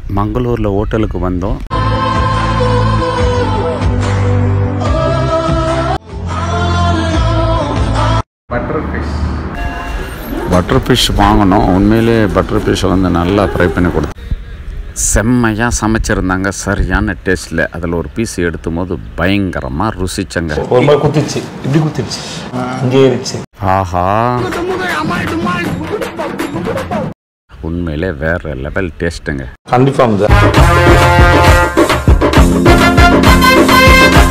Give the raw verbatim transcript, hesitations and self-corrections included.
மங்களூரில் ஹோட்டலுக்கு வந்தோம். Butter fish butter fish வாங்கினோம். உண்மையிலே பட்டர் ஃபிஷ்ஷை வந்து நல்லா ஃப்ரை பண்ணி கொடுத்தோம். செம்மையாக சமைச்சிருந்தாங்க, சரியான டேஸ்ட்டில். அதில் ஒரு பீஸ் எடுத்தும் போது பயங்கரமாக ருசிச்சங்க. ஒரு மாதிரி குத்திச்சு, இப்படி குத்திச்சு, இங்கே இருந்துச்சு. ஆஹா, உண்மையிலே வேறு லெவல் டேஸ்ட்டுங்க. கண்டிப்பாக